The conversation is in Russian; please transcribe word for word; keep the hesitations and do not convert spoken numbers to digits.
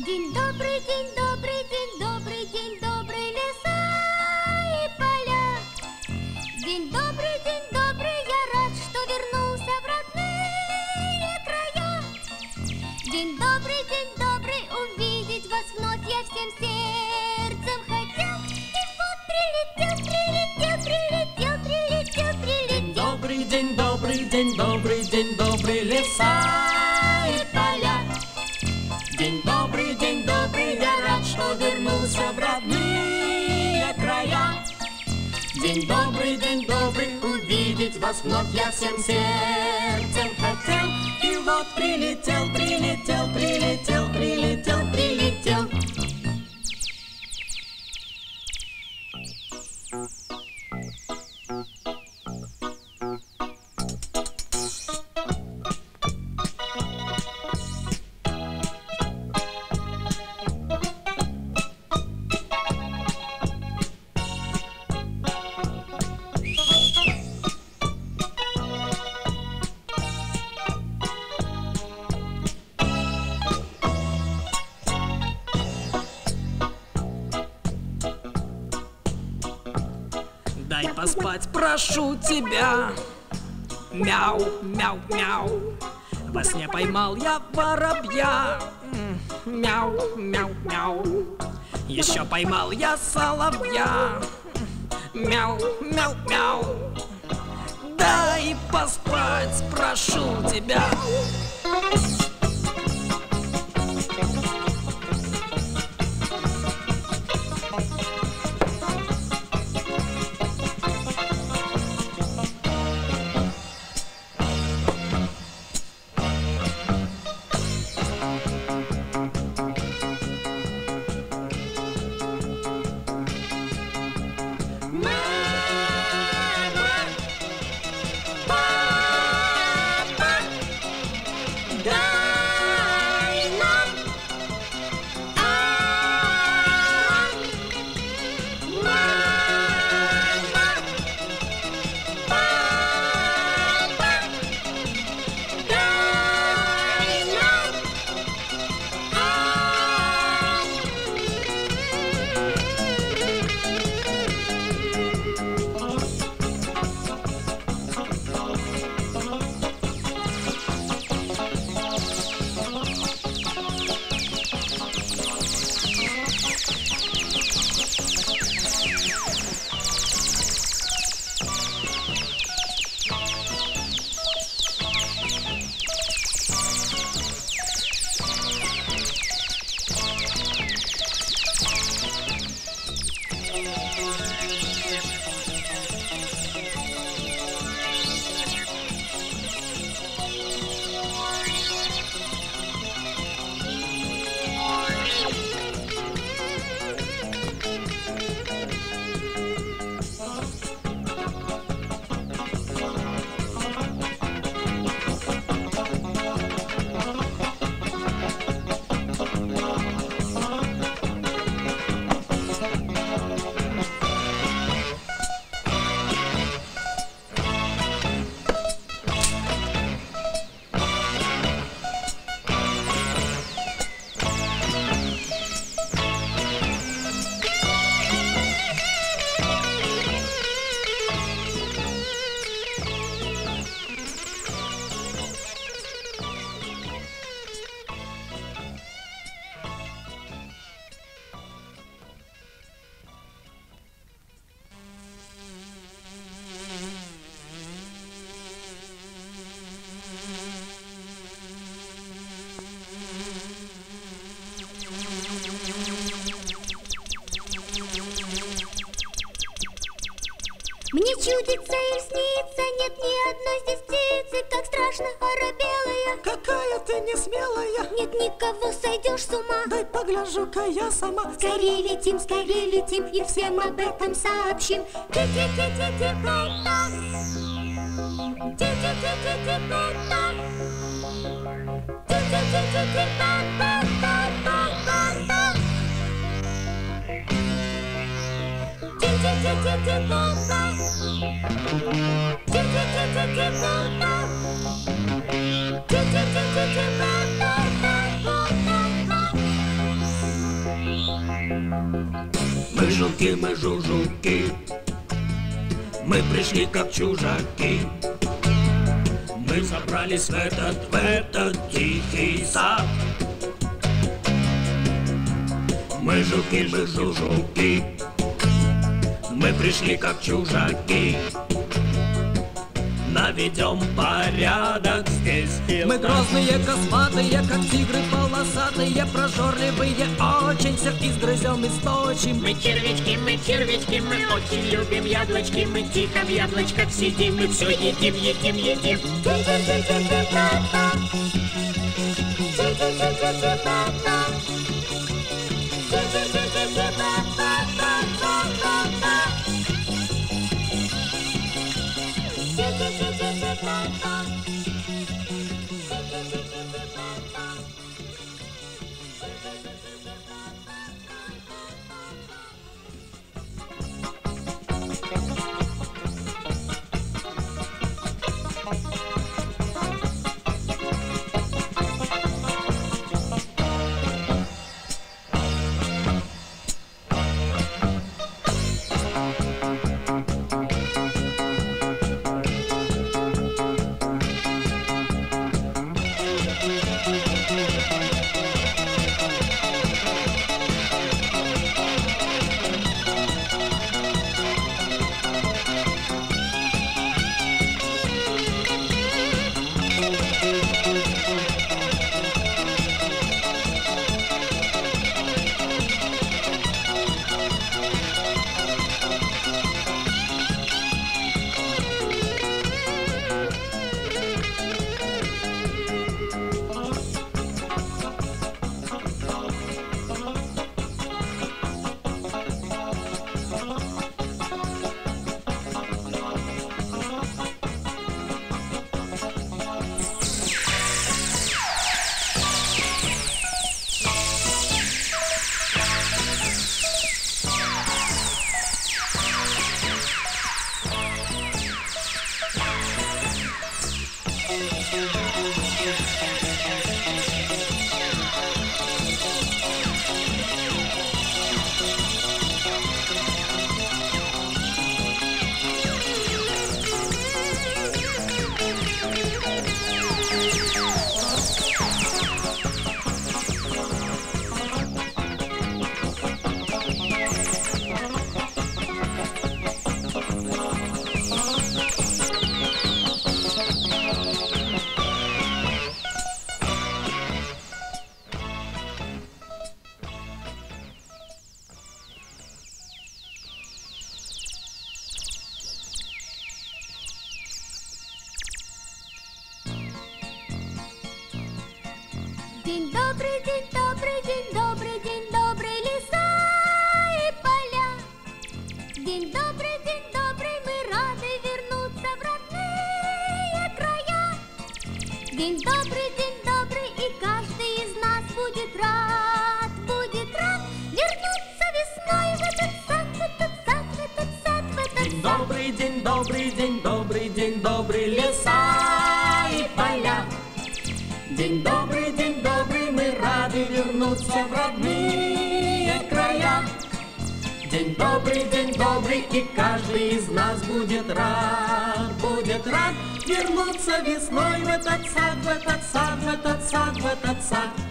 День добрый, день добрый, день добрый, день добрый, леса и поля. День добрый, день добрый, я рад, что вернулся в родные края. День добрый, день добрый, увидеть вас вновь я всем сердцем хотел. И вот прилетел, прилетел, прилетел, прилетел, прилетел. День добрый, день добрый, день добрый, день добрый, леса и поля. День добрый, день добрый, я рад, что вернулся в родные края. День добрый, день добрый, увидеть вас вновь я всем сердцем хотел. И вот прилетел, прилетел, прилетел, прилетел, прилетел. Дай поспать, прошу тебя. Мяу, мяу, мяу. Во сне поймал я воробья. Мяу, мяу, мяу. Еще поймал я соловья. Мяу, мяу, мяу. Дай поспать, прошу тебя. Мне чудится и снится, нет ни одной здесь птицы, как страшно оробелая. Какая ты несмелая. Нет никого, сойдешь с ума. Дай погляжу-ка я сама. Скорее летим, скорее летим, и всем об этом сообщим. Ти-ти-ти-ти-ти-та-та. Ти-ти-ти-ти-ти-та-та. Ти-ти-ти-ти-ти-та-та-та-та-та. Ти-ти-ти-ти-ти-та-та. Ти-ти-ти-ти-ти-та-та. Ти-ти-ти-ти-ти-та-та-та-та-та. жуки, мы жужуки, мы пришли как чужаки. Мы собрались в этот, в этот тихий сад. Мы жуки, мы жужуки, мы пришли как чужаки. Наведем порядок здесь. Мы грозные, косматые, как тигры полосатые, прожорливые, очень всех изгрызем и сточим. Мы червячки, мы червячки, мы очень любим яблочки. Мы тихо в яблочках сидим, мы все едим, едим, едим. День добрый, день добрый, день добрый, день добрый, леса и поля. День добрый, день добрый, мы рады вернуться в родные края. День добрый, день добрый, и каждый из нас будет рад, будет рад вернуться весной в этот сад, в этот сад, в этот сад, в этот День сад. добрый, день добрый, день добрый, день добрый, леса и поля. День добрый, день добрый, мы рады вернуться в родные края. День добрый, день добрый, и каждый из нас будет рад, будет рад вернуться весной в этот сад, в этот сад, в этот сад, в этот сад.